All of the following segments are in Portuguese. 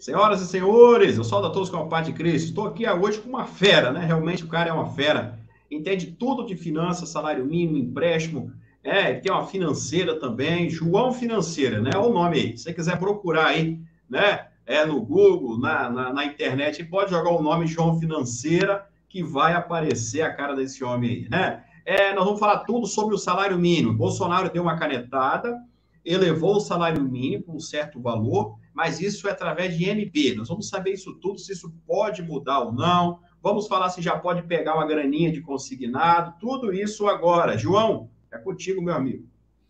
Senhoras e senhores, eu saúdo a todos com a paz de Cristo. Estou aqui hoje com uma fera, né? Realmente o cara é uma fera. Entende tudo de finanças, salário mínimo, empréstimo. Ele tem uma financeira também. João Financeira, né? Olha o nome aí. Se você quiser procurar aí, né? No Google, na internet, pode jogar o nome João Financeira, que vai aparecer a cara desse homem aí, né? Nós vamos falar tudo sobre o salário mínimo. Bolsonaro deu uma canetada, elevou o salário mínimo para um certo valor, mas isso é através de NB. Nós vamos saber isso tudo, se isso pode mudar ou não. Vamos falar se já pode pegar uma graninha de consignado, tudo isso agora. João, é contigo, meu amigo.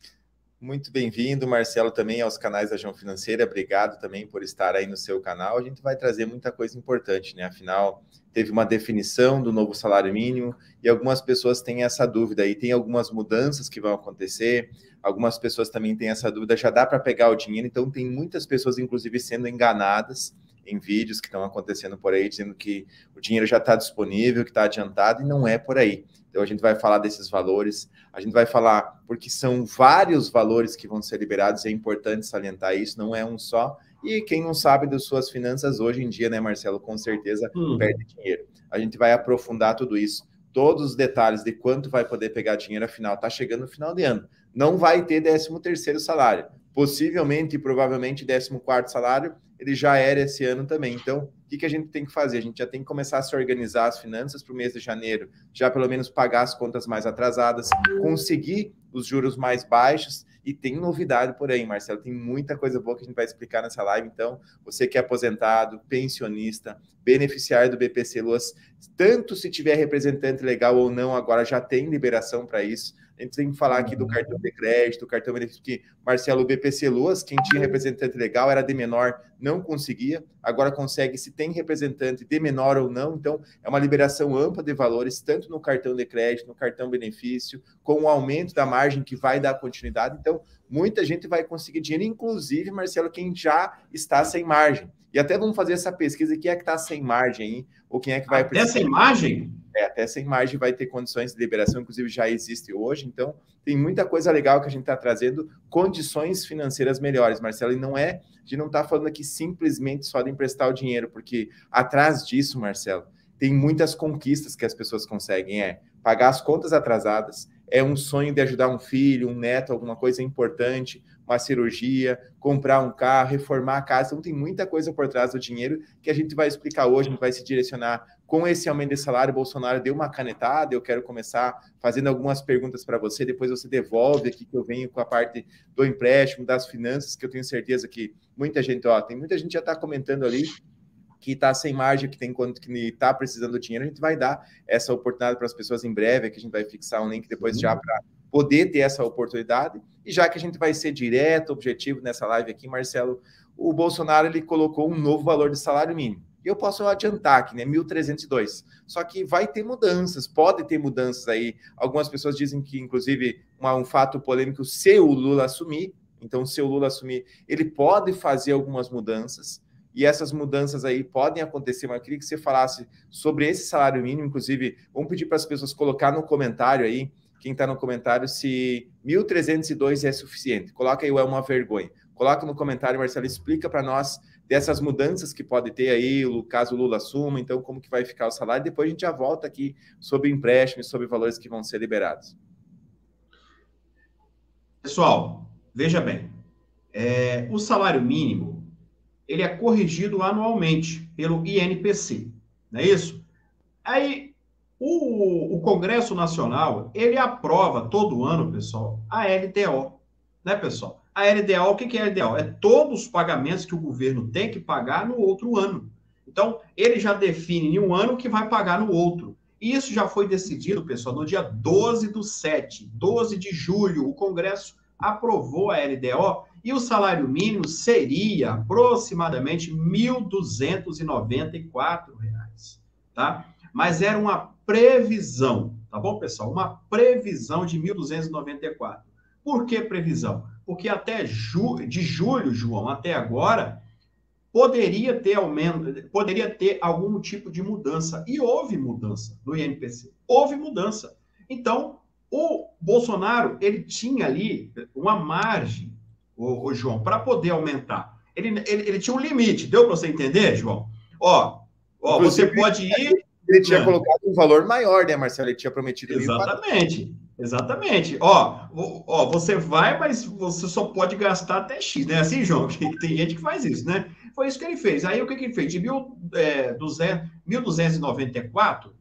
Muito bem-vindo, Marcelo, também aos canais da João Financeira. Obrigado também por estar aí no seu canal. A gente vai trazer muita coisa importante, né? Afinal, teve uma definição do novo salário mínimo e algumas pessoas têm essa dúvida aí. Tem algumas mudanças que vão acontecer, algumas pessoas também têm essa dúvida, já dá para pegar o dinheiro? Então, tem muitas pessoas, inclusive, sendo enganadas em vídeos que estão acontecendo por aí, dizendo que o dinheiro já está disponível, que está adiantado, e não é por aí. Então, a gente vai falar desses valores, a gente vai falar, porque são vários valores que vão ser liberados, é importante salientar isso, não é um só. E quem não sabe das suas finanças hoje em dia, né, Marcelo, com certeza perde dinheiro. A gente vai aprofundar tudo isso, todos os detalhes de quanto vai poder pegar dinheiro, afinal, está chegando no final de ano. Não vai ter 13º salário. Possivelmente e provavelmente 14º salário, ele já era esse ano também. Então, o que a gente tem que fazer? A gente já tem que começar a se organizar as finanças para o mês de janeiro, já pelo menos pagar as contas mais atrasadas, conseguir os juros mais baixos. E tem novidade por aí, Marcelo, tem muita coisa boa que a gente vai explicar nessa live. Então, você que é aposentado, pensionista, beneficiário do BPC Loas, tanto se tiver representante legal ou não, agora já tem liberação para isso. A gente tem que falar aqui do cartão de crédito, cartão benefício, que, Marcelo, o BPC Loas, quem tinha representante legal era de menor, não conseguia, agora consegue se tem representante de menor ou não. Então, é uma liberação ampla de valores, tanto no cartão de crédito, no cartão benefício, com o aumento da margem que vai dar continuidade. Então, muita gente vai conseguir dinheiro, inclusive, Marcelo, quem já está sem margem. E até vamos fazer essa pesquisa, quem é que está sem margem, hein? Ou quem é que vai precisar... Até sem margem? Até sem margem vai ter condições de liberação, inclusive já existe hoje, então tem muita coisa legal que a gente está trazendo, condições financeiras melhores, Marcelo, e não é, a gente não está falando aqui simplesmente só de emprestar o dinheiro, porque atrás disso, Marcelo, tem muitas conquistas que as pessoas conseguem, pagar as contas atrasadas, é um sonho de ajudar um filho, um neto, alguma coisa importante, uma cirurgia, comprar um carro, reformar a casa. Então, tem muita coisa por trás do dinheiro que a gente vai explicar hoje, a gente vai se direcionar com esse aumento de salário. Bolsonaro deu uma canetada, eu quero começar fazendo algumas perguntas para você, depois você devolve aqui que eu venho com a parte do empréstimo, das finanças, que eu tenho certeza que muita gente, tem muita gente já está comentando ali, que está sem margem, que tem quanto que está precisando do dinheiro. A gente vai dar essa oportunidade para as pessoas em breve, que a gente vai fixar um link depois já para poder ter essa oportunidade. E já que a gente vai ser direto, objetivo nessa live aqui, Marcelo, o Bolsonaro ele colocou um novo valor de salário mínimo. Eu posso adiantar aqui, né? 1.302. Só que vai ter mudanças, pode ter mudanças aí. Algumas pessoas dizem que, inclusive, um fato polêmico, se o Lula assumir, então, se o Lula assumir, ele pode fazer algumas mudanças. E essas mudanças aí podem acontecer, mas eu queria que você falasse sobre esse salário mínimo. Inclusive, vamos pedir para as pessoas colocar no comentário aí, quem está no comentário, se 1.302 é suficiente. Coloca aí o é uma vergonha. Coloca no comentário, Marcelo, explica para nós dessas mudanças que pode ter aí, caso o Lula assuma, então como que vai ficar o salário. Depois a gente já volta aqui sobre empréstimos, sobre valores que vão ser liberados. Pessoal, veja bem, o salário mínimo, ele é corrigido anualmente pelo INPC, não é isso? Aí, o Congresso Nacional, ele aprova todo ano, pessoal, a LDO, né, pessoal? A LDO, o que é a LDO? É todos os pagamentos que o governo tem que pagar no outro ano. Então, ele já define em um ano o que vai pagar no outro. E isso já foi decidido, pessoal, no dia 12/7, 12 de julho, o Congresso aprovou a LDO e o salário mínimo seria aproximadamente R$ 1.294, tá? Mas era uma previsão, tá bom, pessoal? Uma previsão de 1.294. Por que previsão? Porque até de julho, João, até agora, poderia ter aumento, poderia ter algum tipo de mudança. E houve mudança no INPC. Houve mudança. Então, o Bolsonaro, ele tinha ali uma margem, João, para poder aumentar. Ele tinha um limite, deu para você entender, João? Ó, você pode ir... Ele tinha colocado um valor maior, né, Marcelo? Ele tinha prometido 1.400. Exatamente. Ó, você vai, mas você só pode gastar até X, né? Assim, João, que tem gente que faz isso, né? Foi isso que ele fez. Aí, o que ele fez? De 1.294,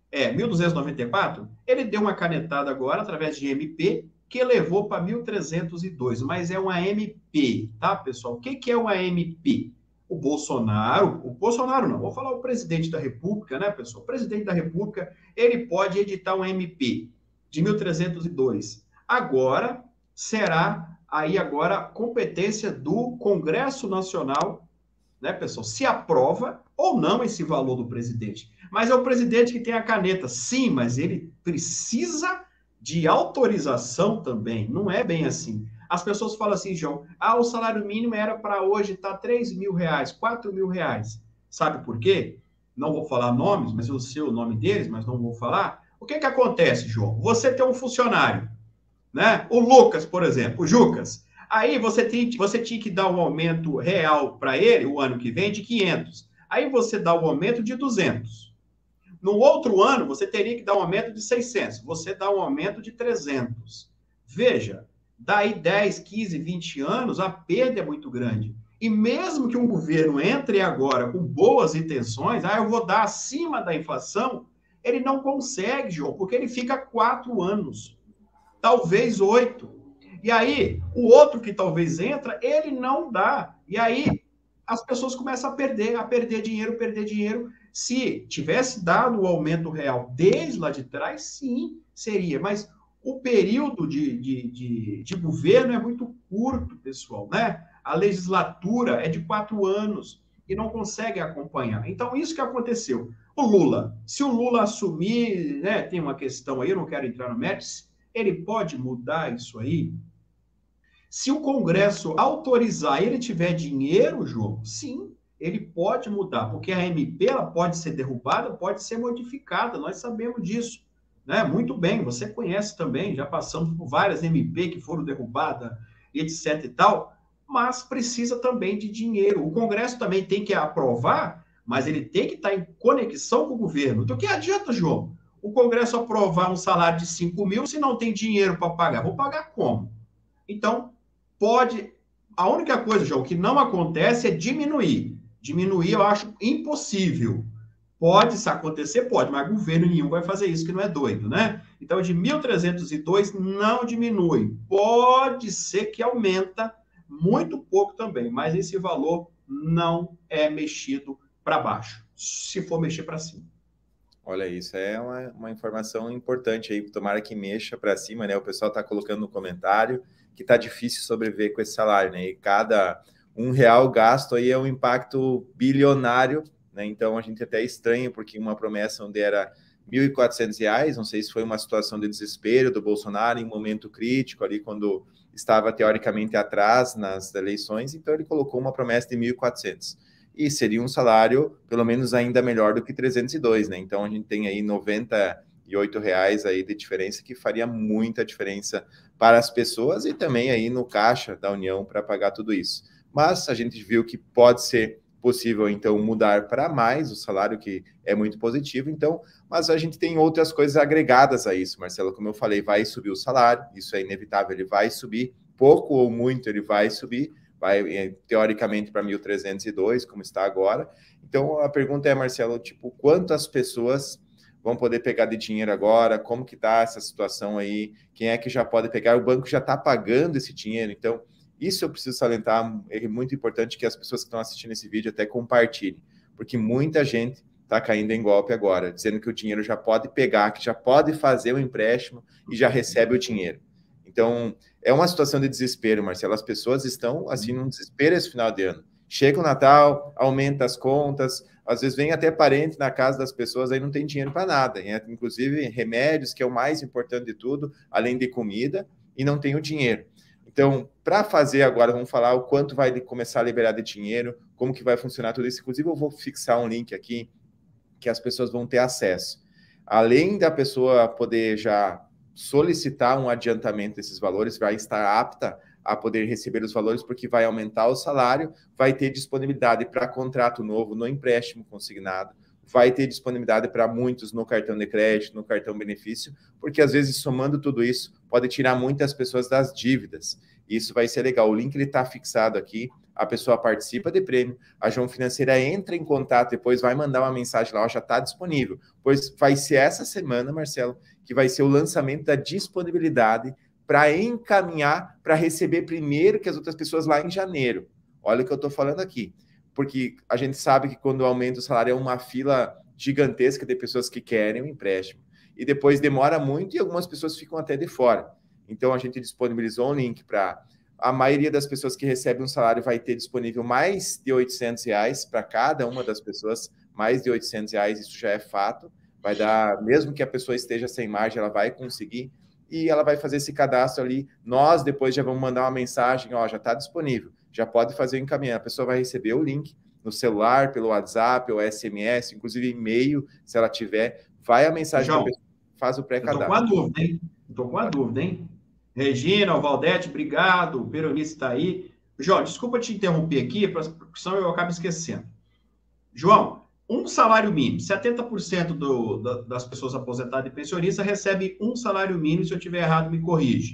ele deu uma canetada agora, através de MP, que elevou para 1.302, mas é uma MP, tá, pessoal? O que é uma MP? O Bolsonaro não, vou falar o presidente da República, né, pessoal? O presidente da República, ele pode editar um MP de 1.302. Agora, será agora competência do Congresso Nacional, né, pessoal? Se aprova ou não esse valor do presidente. Mas é o presidente que tem a caneta, sim, mas ele precisa de autorização também. Não é bem assim. As pessoas falam assim, João, o salário mínimo era para hoje estar R$3.000, R$4.000. Sabe por quê? Não vou falar nomes, mas eu sei o nome deles, mas não vou falar. O que acontece, João? Você tem um funcionário, né? O Lucas, por exemplo, o Jucas. Aí você tinha que dar um aumento real para ele, o ano que vem, de 500. Aí você dá um aumento de 200. No outro ano, você teria que dar um aumento de 600. Você dá um aumento de 300. Veja, daí 10, 15, 20 anos, a perda é muito grande. E mesmo que um governo entre agora com boas intenções, eu vou dar acima da inflação, ele não consegue, João, porque ele fica 4 anos, talvez 8. E aí, o outro que talvez entra, ele não dá. E aí, as pessoas começam a perder dinheiro. Se tivesse dado o aumento real desde lá de trás, sim, seria. Mas o período de governo é muito curto, pessoal, né? A legislatura é de 4 anos e não consegue acompanhar. Então, isso que aconteceu. O Lula, se o Lula assumir, né, tem uma questão aí, eu não quero entrar no mérito, ele pode mudar isso aí? Se o Congresso autorizar e ele tiver dinheiro, João, sim, ele pode mudar, porque a MP ela pode ser derrubada, pode ser modificada, nós sabemos disso, né? Muito bem, você conhece também, já passamos por várias MP que foram derrubadas, etc e tal, mas precisa também de dinheiro. O Congresso também tem que aprovar, mas ele tem que estar em conexão com o governo. Então, o que adianta, João? O Congresso aprovar um salário de 5.000 se não tem dinheiro para pagar? Vou pagar como? Então, pode... A única coisa, João, que não acontece é diminuir. Diminuir eu acho impossível. Pode isso acontecer? Pode, mas governo nenhum vai fazer isso, que não é doido, né? Então, de 1.302 não diminui. Pode ser que aumenta muito pouco também, mas esse valor não é mexido para baixo, se for mexer para cima. Olha, isso é uma informação importante aí, tomara que mexa para cima, né? O pessoal está colocando no comentário que está difícil sobreviver com esse salário, né? E cada R$1 gasto aí é um impacto bilionário, né? Então a gente até estranha, porque uma promessa onde era R$1.400, não sei se foi uma situação de desespero do Bolsonaro em um momento crítico ali, quando estava teoricamente atrás nas eleições, então ele colocou uma promessa de 1.400. E seria um salário, pelo menos, ainda melhor do que 302, né? Então, a gente tem aí R$98 aí de diferença, que faria muita diferença para as pessoas e também aí no caixa da União para pagar tudo isso. Mas a gente viu que pode ser possível, então, mudar para mais o salário, que é muito positivo, então, mas a gente tem outras coisas agregadas a isso, Marcelo, como eu falei, vai subir o salário, isso é inevitável, ele vai subir, pouco ou muito ele vai subir, vai teoricamente para 1.302, como está agora. Então, a pergunta é, Marcelo, tipo, quantas pessoas vão poder pegar de dinheiro agora? Como que está essa situação aí? Quem é que já pode pegar? O banco já está pagando esse dinheiro, então isso eu preciso salientar, é muito importante que as pessoas que estão assistindo esse vídeo até compartilhem, porque muita gente está caindo em golpe agora, dizendo que o dinheiro já pode pegar, que já pode fazer o empréstimo e já recebe o dinheiro. Então, é uma situação de desespero, Marcelo. As pessoas estão, assim, num desespero esse final de ano. Chega o Natal, aumenta as contas, às vezes vem até parente na casa das pessoas, aí não tem dinheiro para nada. Inclusive, remédios, que é o mais importante de tudo, além de comida, e não tem o dinheiro. Então, para fazer agora, vamos falar o quanto vai começar a liberar de dinheiro, como que vai funcionar tudo isso. Inclusive, eu vou fixar um link aqui que as pessoas vão ter acesso. Além da pessoa poder já solicitar um adiantamento desses valores, vai estar apta a poder receber os valores, porque vai aumentar o salário, vai ter disponibilidade para contrato novo no empréstimo consignado, vai ter disponibilidade para muitos no cartão de crédito, no cartão benefício, porque às vezes somando tudo isso, pode tirar muitas pessoas das dívidas. Isso vai ser legal. O link está fixado aqui, a pessoa participa de prêmio, a João Financeira entra em contato, depois vai mandar uma mensagem lá, ó, já está disponível. Pois vai ser essa semana, Marcelo, que vai ser o lançamento da disponibilidade para encaminhar, para receber primeiro que as outras pessoas lá em janeiro. Olha o que eu estou falando aqui. Porque a gente sabe que quando aumenta o salário é uma fila gigantesca de pessoas que querem o empréstimo. E depois demora muito e algumas pessoas ficam até de fora. Então, a gente disponibilizou um link para... A maioria das pessoas que recebem um salário vai ter disponível mais de R$800 para cada uma das pessoas, mais de R$800, isso já é fato. Vai dar, mesmo que a pessoa esteja sem margem, ela vai conseguir e ela vai fazer esse cadastro ali. Nós depois já vamos mandar uma mensagem, ó, já está disponível, já pode fazer o encaminhamento. A pessoa vai receber o link no celular, pelo WhatsApp ou SMS, inclusive e-mail, se ela tiver, vai a mensagem João, para a pessoa, faz o pré-cadastro. Estou com a dúvida, hein? Estou com a dúvida, hein? Regina, Valdete, obrigado. O Peronice está aí. João, desculpa te interromper aqui, porque senão eu acabo esquecendo. João, um salário mínimo, 70% das pessoas aposentadas e pensionistas recebe um salário mínimo, se eu estiver errado, me corrige.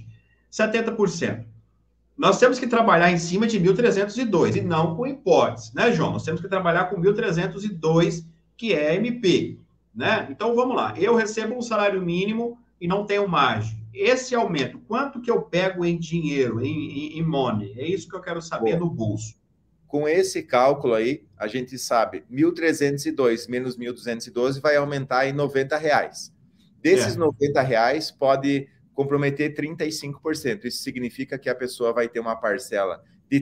70%. Nós temos que trabalhar em cima de 1.302 e não com hipótese, né, João? Nós temos que trabalhar com 1.302, que é MP, né? Então, vamos lá. Eu recebo um salário mínimo e não tenho margem. Esse aumento, quanto que eu pego em dinheiro, em money? É isso que eu quero saber no bolso. Com esse cálculo aí, a gente sabe, 1.302 menos 1.212 vai aumentar em R$90. Desses R$90 pode comprometer 35%. Isso significa que a pessoa vai ter uma parcela de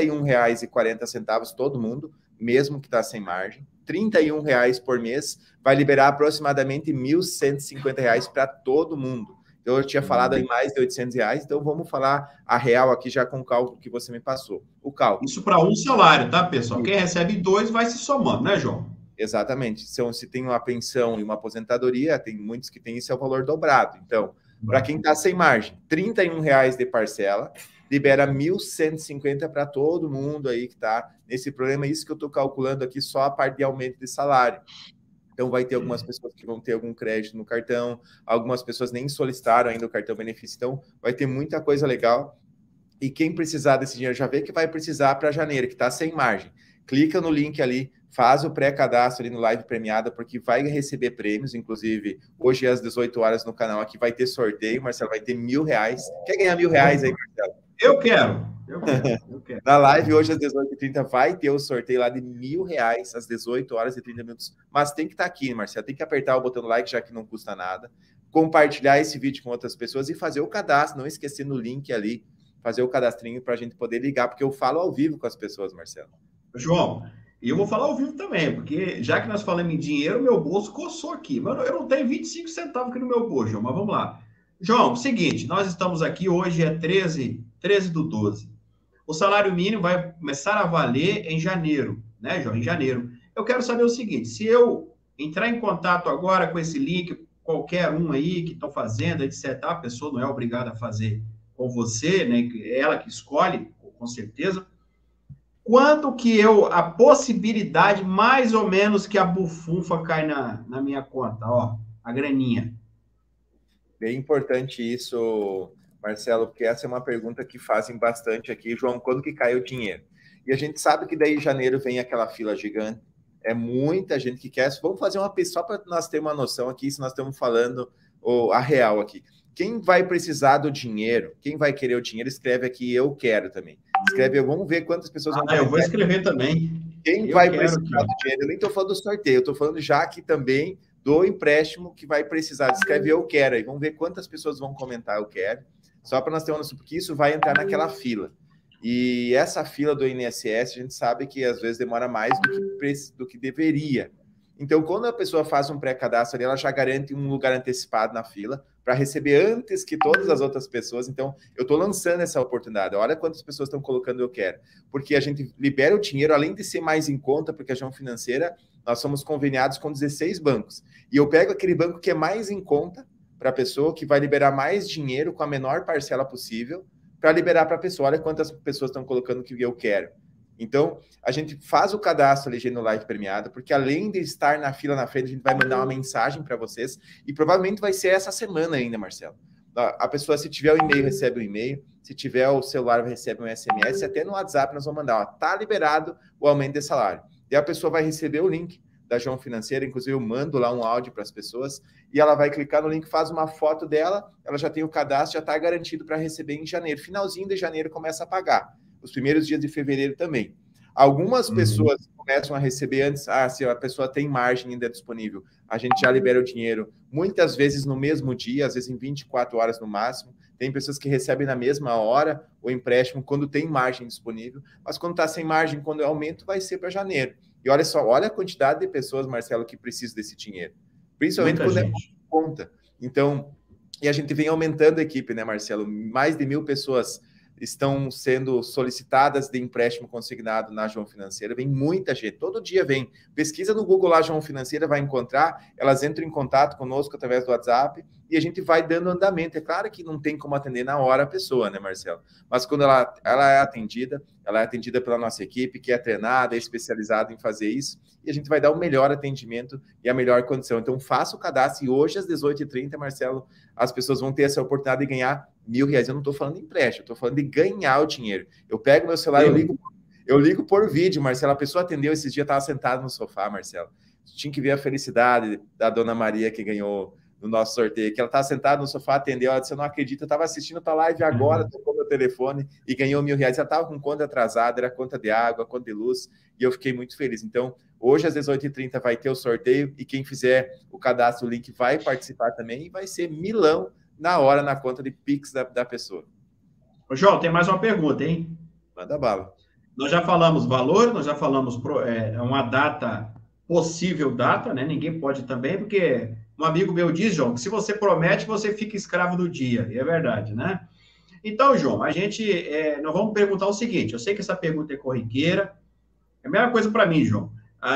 R$31,40, todo mundo, mesmo que está sem margem. R$31 por mês vai liberar aproximadamente R$1.150 para todo mundo. Então, eu tinha falado em mais de R$800, então vamos falar a real aqui já com o cálculo que você me passou. O cálculo. Isso para um salário, tá, pessoal? Quem recebe 2 vai se somando, né, João? Exatamente. Se tem uma pensão e uma aposentadoria, tem muitos que têm isso, é o valor dobrado. Então, para quem está sem margem, R$31 de parcela, libera 1.150 para todo mundo aí que está nesse problema. Isso que eu estou calculando aqui, só a parte de aumento de salário. Então, vai ter algumas pessoas que vão ter algum crédito no cartão, algumas pessoas nem solicitaram ainda o cartão benefício. Então, vai ter muita coisa legal. E quem precisar desse dinheiro já vê que vai precisar para janeiro, que está sem margem. Clica no link ali, faz o pré-cadastro ali no Live Premiada, porque vai receber prêmios. Inclusive, hoje às 18 horas no canal aqui vai ter sorteio. Marcelo, vai ter R$1.000. Quer ganhar R$1.000 aí, Marcelo? Eu quero. Na live hoje às 18h30 vai ter o sorteio lá de R$1.000 às 18 horas e 30 minutos. Mas tem que estar aqui, Marcelo. Tem que apertar o botão do like, já que não custa nada. Compartilhar esse vídeo com outras pessoas e fazer o cadastro. Não esquecer no link ali, fazer o cadastrinho para a gente poder ligar, porque eu falo ao vivo com as pessoas, Marcelo. João, e eu vou falar ao vivo também, porque já que nós falamos em dinheiro, meu bolso coçou aqui. Mas eu não tenho 25 centavos aqui no meu bolso, João, mas vamos lá. João, seguinte, nós estamos aqui, hoje é 13/12. O salário mínimo vai começar a valer em janeiro, né, João? Em janeiro. Eu quero saber o seguinte, se eu entrar em contato agora com esse link, qualquer um aí que estão fazendo, etc., a pessoa não é obrigada a fazer com você, né? Ela que escolhe, com certeza. Quanto que a possibilidade, mais ou menos, que a bufunfa cai na minha conta, ó, a graninha? Bem importante isso, Marcelo, porque essa é uma pergunta que fazem bastante aqui. João, quando que cai o dinheiro? E a gente sabe que daí em janeiro vem aquela fila gigante, é muita gente que quer. Vamos fazer uma pessoa para nós ter uma noção aqui, se nós estamos falando a real aqui. Quem vai precisar do dinheiro, quem vai querer o dinheiro, escreve aqui, eu quero também. Escreve, vamos ver quantas pessoas vão eu vou escrever também. Quem vai precisar do dinheiro? Eu nem estou falando do sorteio, eu estou falando já aqui também do empréstimo que vai precisar. Escreve eu quero, aí vamos ver quantas pessoas vão comentar eu quero, só para nós ter uma noção, porque isso vai entrar naquela fila. E essa fila do INSS, a gente sabe que às vezes demora mais do que deveria. Então, quando a pessoa faz um pré-cadastro ali, ela já garante um lugar antecipado na fila para receber antes que todas as outras pessoas. Então, eu estou lançando essa oportunidade. Olha quantas pessoas estão colocando eu quero. Porque a gente libera o dinheiro, além de ser mais em conta, porque a João Financeira, nós somos conveniados com 16 bancos. E eu pego aquele banco que é mais em conta para a pessoa, que vai liberar mais dinheiro com a menor parcela possível, para liberar para a pessoa. Olha quantas pessoas estão colocando que eu quero. Então, a gente faz o cadastro ali no Live Premiado, porque além de estar na fila na frente, a gente vai mandar uma mensagem para vocês, e provavelmente vai ser essa semana ainda, Marcelo. A pessoa, se tiver o e-mail, recebe um e-mail, se tiver o celular, recebe um SMS, até no WhatsApp nós vamos mandar, ó, tá liberado o aumento de salário. E a pessoa vai receber o link da João Financeira, inclusive eu mando lá um áudio para as pessoas, e ela vai clicar no link, faz uma foto dela, ela já tem o cadastro, já está garantido para receber em janeiro. Finalzinho de janeiro começa a pagar. Os primeiros dias de fevereiro também. Algumas pessoas começam a receber antes, se a pessoa tem margem ainda disponível, a gente já libera o dinheiro, muitas vezes no mesmo dia, às vezes em 24 horas no máximo. Tem pessoas que recebem na mesma hora o empréstimo quando tem margem disponível, mas quando está sem margem, quando é aumento, vai ser para janeiro. E olha só, olha a quantidade de pessoas, Marcelo, que precisam desse dinheiro. Principalmente quando é conta. Então, e a gente vem aumentando a equipe, né, Marcelo? Mais de 1.000 pessoas estão sendo solicitadas de empréstimo consignado na João Financeira. Vem muita gente, todo dia vem. Pesquisa no Google lá, João Financeira, vai encontrar, elas entram em contato conosco através do WhatsApp e a gente vai dando andamento. É claro que não tem como atender na hora a pessoa, né, Marcelo? Mas quando ela é atendida pela nossa equipe, que é treinada, é especializada em fazer isso, e a gente vai dar o melhor atendimento e a melhor condição. Então, faça o cadastro e hoje, às 18h30, Marcelo, as pessoas vão ter essa oportunidade de ganhar R$1.000. Eu não estou falando de empréstimo, eu estou falando de ganhar o dinheiro. Eu pego meu celular, eu ligo por vídeo, Marcelo. A pessoa atendeu esses dias, estava sentada no sofá, Marcelo. Tinha que ver a felicidade da dona Maria que ganhou no nosso sorteio, que ela estava sentada no sofá, atendeu, ela disse, eu não acredito, eu estava assistindo a tua live agora, tocou meu telefone e ganhou R$1.000. Ela estava com conta atrasada, era conta de água, conta de luz, e eu fiquei muito feliz. Então, hoje às 18h30 vai ter o sorteio, e quem fizer o cadastro, o link vai participar também, e vai ser milão na hora, na conta de Pix da pessoa. Ô, João, tem mais uma pergunta, hein? Manda bala. Nós já falamos valor, nós já falamos uma data, possível data, né? Ninguém pode também, porque um amigo meu diz, João, que se você promete, você fica escravo do dia. E é verdade, né? Então, João, nós vamos perguntar o seguinte, eu sei que essa pergunta é corriqueira, é a mesma coisa para mim, João.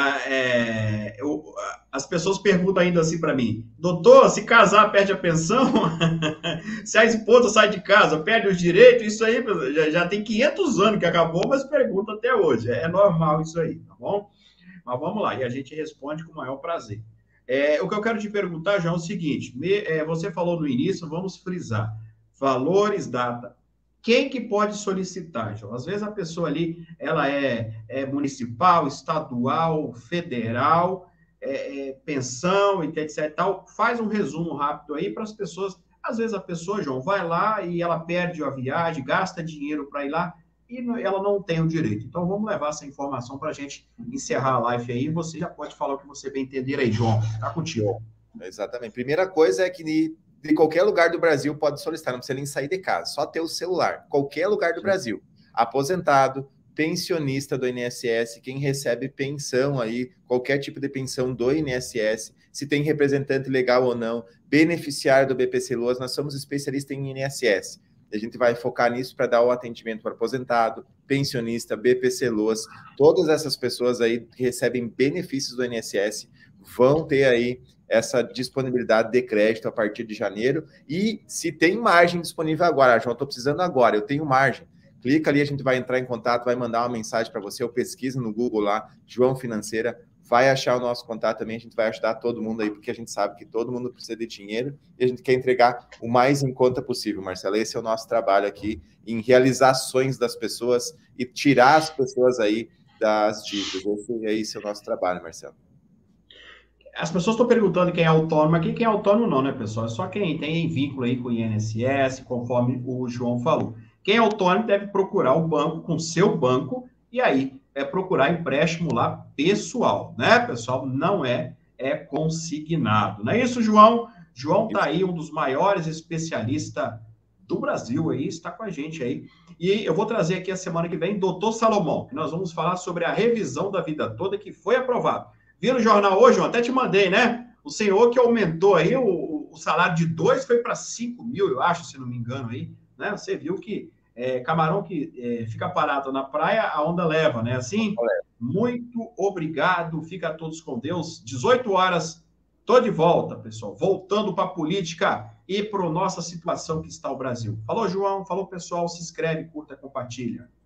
As pessoas perguntam ainda assim para mim, doutor, se casar perde a pensão? Se a esposa sai de casa, perde os direitos? Isso aí já tem 500 anos que acabou, mas pergunta até hoje. É normal isso aí, tá bom? Mas vamos lá, e a gente responde com o maior prazer. O que eu quero te perguntar, João, é o seguinte, você falou no início, vamos frisar, valores, data. Quem que pode solicitar, João? Às vezes a pessoa ali, ela é municipal, estadual, federal, pensão, etc e tal. Faz um resumo rápido aí para as pessoas. Às vezes a pessoa, João, vai lá e ela perde a viagem, gasta dinheiro para ir lá e ela não tem o direito. Então vamos levar essa informação para a gente encerrar a live aí. Você já pode falar o que você bem entender aí, João. Tá contigo. Exatamente. Primeira coisa é que de qualquer lugar do Brasil pode solicitar, não precisa nem sair de casa, só ter o celular. Qualquer lugar do Brasil. Aposentado, pensionista do INSS, quem recebe pensão aí, qualquer tipo de pensão do INSS, se tem representante legal ou não, beneficiário do BPC Loas, nós somos especialistas em INSS. A gente vai focar nisso para dar o atendimento para aposentado, pensionista, BPC Loas, todas essas pessoas aí que recebem benefícios do INSS vão ter aí essa disponibilidade de crédito a partir de janeiro. E se tem margem disponível agora, João, estou precisando agora, eu tenho margem. Clica ali, a gente vai entrar em contato, vai mandar uma mensagem para você, ou pesquisa no Google lá, João Financeira, vai achar o nosso contato também, a gente vai ajudar todo mundo aí, porque a gente sabe que todo mundo precisa de dinheiro e a gente quer entregar o mais em conta possível, Marcelo. Esse é o nosso trabalho aqui, em realizar sonhos das pessoas e tirar as pessoas aí das dívidas. Esse é o nosso trabalho, Marcelo. As pessoas estão perguntando quem é autônomo. Aqui quem é autônomo não, né, pessoal? É só quem tem vínculo aí com o INSS, conforme o João falou. Quem é autônomo deve procurar o banco com seu banco e aí procurar empréstimo lá pessoal, né, pessoal? Não é consignado. Não é isso, João? João tá aí, um dos maiores especialistas do Brasil aí, está com a gente aí. E eu vou trazer aqui a semana que vem, doutor Salomão, que nós vamos falar sobre a revisão da vida toda que foi aprovado. Viram o jornal hoje? Eu até te mandei, né? O senhor que aumentou aí o salário de 2 foi para 5 mil, eu acho, se não me engano aí, né? Você viu que camarão que fica parado na praia, a onda leva, né? Assim, muito obrigado, fica todos com Deus. 18 horas, tô de volta, pessoal. Voltando para a política e para a nossa situação que está o Brasil. Falou, João. Falou, pessoal. Se inscreve, curta, compartilha.